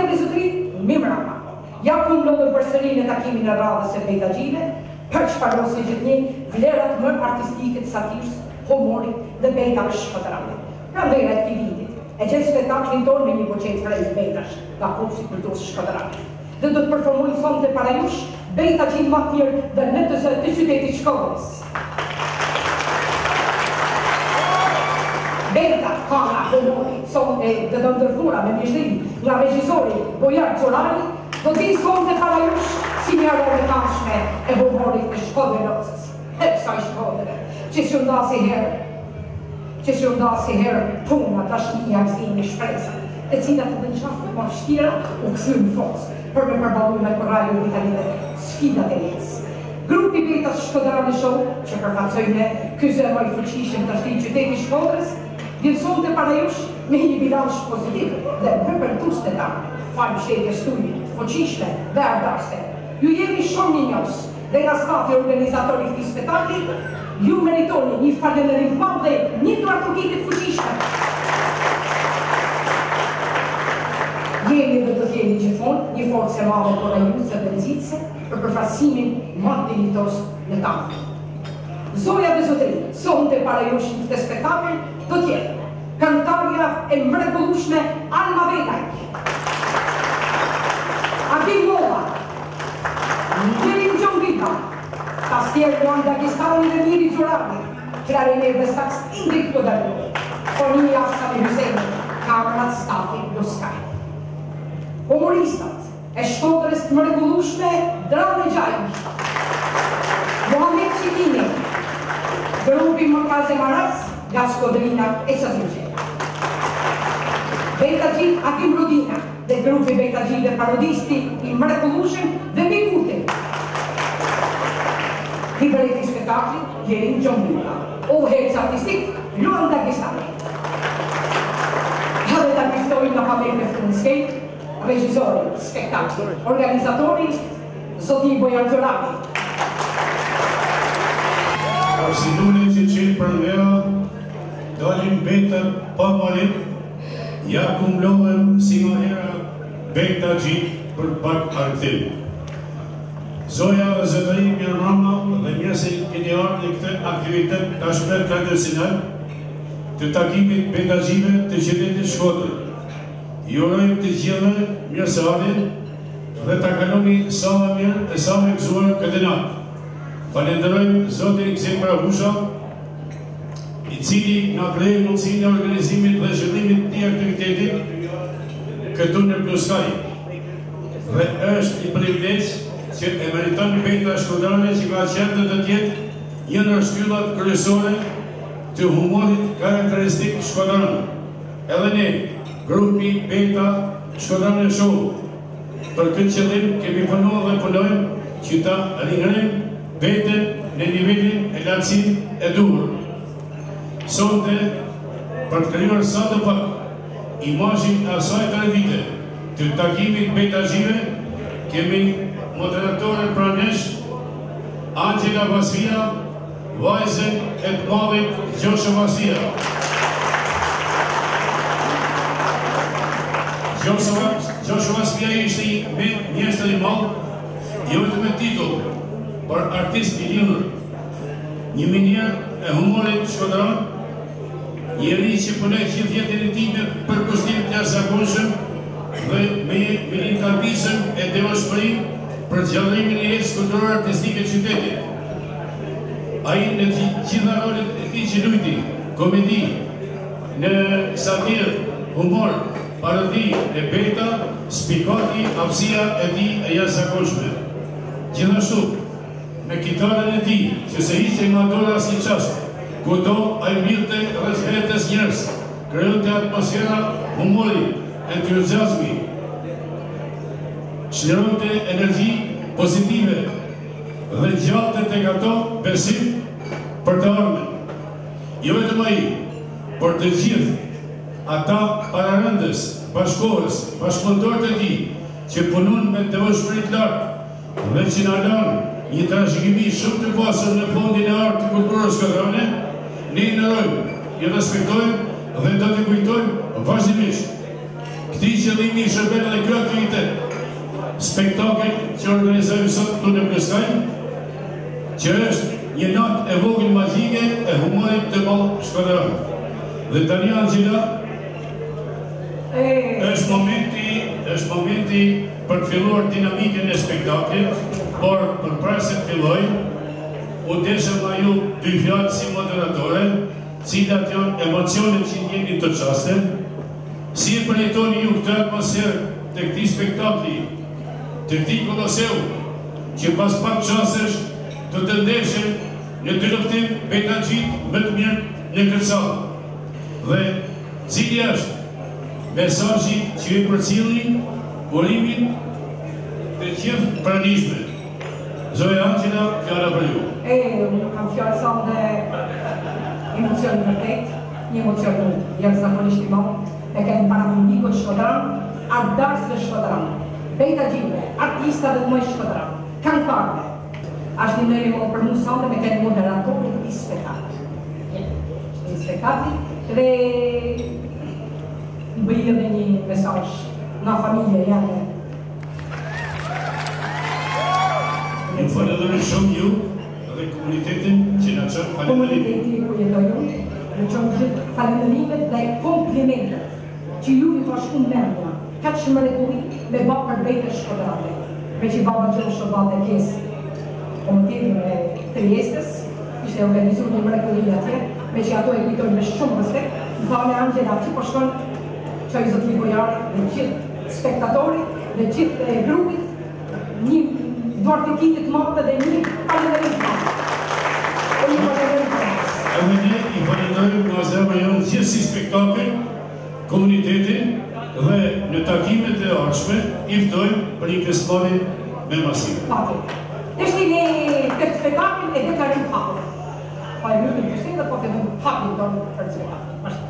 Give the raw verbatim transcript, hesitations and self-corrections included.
dhe zotri, mimrama. Ja ku mlodhën përsërinë e takimin e radhës së pejtagjive, për shparosi gjithnjë vlerat më artistike të satirës, humorit dhe bejtave shkodrane. Pra vlera e këtij viti, e gjetë spektaklin tonë me një boqet frejt bejtash nga Korpusi i Kulturës Shkodrane. Dhe do të performojnë sonte para jush bejtagjin më të mirë dhe në të zë të qytetit Shkodrës. Bejta, kana, humori, son e dhe do ndërthura me mjështrim nga regjizori Bojar Qorari, do t'i sonte para jush si një arome kashme e humorit të Shkodrës. E kësa i Shkodrë, që që nda si herë, që që nda si herë puna, dashnia, gëzimi, shpresa, e cilat të dënqafë më shtira u këthy në fosë, për me përbalu me koraju në vitalive sfidat e jetës. Grupi Bejtas Shkodrane Show, që përfaqësojnë ky zëma i fuqishëm të ashti qyteti Shkodrës, vjen të para jush me një bilanç pozitiv dhe përpërtus të ta, falë shtetje studi, fuqishme dhe ardaste. Ju jemi shumë një njës dhe nga stafi organizatori këtij spektakli, ju meritoni një falënderim madh dhe një duartukite të fuqishme. Jemi dhe do t'jemi gjithmonë një forcë e madhe korajuse dhe nxitëse për përfaqësimin më dinjitos në tamë. Zoja dhe zotëri, sonte para jush në këtë spektakël do t'jetë këngëtarja e mrekullueshme Alma Vetaj, Akim Molla, Njerin Gjongita, Tastier Juan Dagestani dhe Miri Gjurani, Klarine dhe Saks Ingrid Kodarlo, Foni Asami Huseni, Kamerat Stafi Luskaj. Humoristat e Shkodrës të mrekullueshme Drane Gjajnë, Mohamed Qikini, grupi Makaze Maras nga Shkodrina e Qazimqe. Bejtagjit Akim Rodina dhe grupi Bejtagjit dhe parodisti i mrekullueshëm dhe Bikuti. Libretti spektakli Jerin Gjongita, udhëheqës artistik Luan Dagestani. Hadhe ta njëftoj nga Pamela Funskej, regjizori, spektakli, organizatori, zoti Bojar Qorari. Arsidune që qenë për vera, dalim betër pa marim, ja ku mlodhem si nga hera Bejtagjit për pak artim. Zoja dhe zëtëri mjërë mrama dhe mjëse keni ardhë në këtë aktivitet të ashpër tradicional të takimit Bejtagjive të qytetit Shkodër. Jurojmë të gjithë mirë së ardhin dhe ta kaloni sa më mirë e sa më gëzuar këtë natë. Falenderojmë Zotin Gzim Brahusha, i cili nga krejë mundësinë e organizimit dhe zhvillimit të aktivitetit këtu në Pluskaj. Dhe është i privilegj që e meriton Bejta Shkodrane që ka qenë të tjetë një në shtyllat kryesore të humorit karakteristik shkodran. Edhe ne, grupi Bejta Shkodrane Show, për këtë qëllim kemi punuar dhe punojmë që ta ringërim Bejtën në nivelin e lartësin e duhur. Sonte, për të krijuar sa të pak imazhin e asaj tradite të takimit Bejtagjive, kemi moderatorën pranesh Angela Vasia, vajzën e të madhit Gjosha Vasia. Gjosha Vasia ishte një mjeshtër i madh, jo vetëm me titull, por artist i lindur, një minjer e humorit shkodran, njeri që punoj gjithë jetën e tij me përkushtim të jashtëzakonshëm dhe me rinjallërisëm e devotshmëri për gjallërimin e jetës kulturore artistike të qytetit. Ai në të gjitha rolet e tij që luajti, komedi, në satirë, humor, parodi e Bejta, spikoti aftësia e tij e jashtëzakonshme. Gjithashtu, me kitarën e tij, që se hiqte nga dora si qast, kudo ai mirte rreth vetes njerëz, krijonte atmosfera humori, entuziazmi, çlironte energji pozitive dhe gjatë tek ato besim për të ardhmen. Jo vetëm ai, por të gjithë ata pararëndës, bashkohës, bashkëpunëtorët e tij, që punojnë me devotshmëri të lartë dhe që na lanë një trashëgimi shumë të pasur në fondin e artë të kulturës shkodrane, ne i nderojmë, i respektojmë dhe do t'i kujtojmë vazhdimisht. Këti qëllimi i shërbet edhe kjo aktivitet. Spektakl që organizojmë sot këtu në Pleskaj, që është një natë e vogël magjike e humorit të mallë shkodran. Dhe tani Angela, është momenti, është momenti për të filluar dinamikën e spektaklit, por për para se të filloj, u desha ma ju dy fjallë si moderatore, cilat janë emocionet që njeni të qaste, si e përjetoni ju këtë atmosferë të këti spektakli, të këti koloseu, që pas pak qasesh të të ndeshen në dy luftim beta gjitë më të mirë në kërcallë. Dhe cili është mesazhi që e përcilli urimin të gjithë pranishme. Zoja Angela, fjala për ju. E, unë kam fjallë sa dhe emocion në vërtet, një emocion jam zakonisht i madh, e ka në paramundiko të Shkodran, ardarës dhe Shkodran, bejta gjime, artista dhe mëj Shkodran, kantarve. Ashtë një nëri më për mu sa dhe me kënë moderatorit i spektakli. I spektakli, dhe bëjë dhe një mesazh nga familje jane. Një falenderoj shumë ju dhe komunitetin që në qënë falenderim. Komuniteti ku jetojnë, në qënë gjithë falenderimet dhe komplimentet që ju i thash unë mërënja, ka që më rekulli me ba për bejtë Shkodrate, me që baba gjënë Shkodrate kesë komunitetin e Triestës, ishte organizuar një mrekulli atje, me që ato e kujtojnë me shumë respekt, në fa me Angela që po shkonë që i Zotri Bojari dhe gjithë spektatori dhe gjithë grupit, një duart të kitit matë dhe një falenderim të matë. E një falenderim të matë. Edhe ne i falenderim nga zemra jonë gjithë si spektakl, komunitetin dhe në takimet e ardhshme i ftojmë për një festivalin me masive. Pati. Ishte një këtë spektakl e deklarim hapur. Pa e mërë në kështin dhe po të mërë hapin tonë për të zhjua.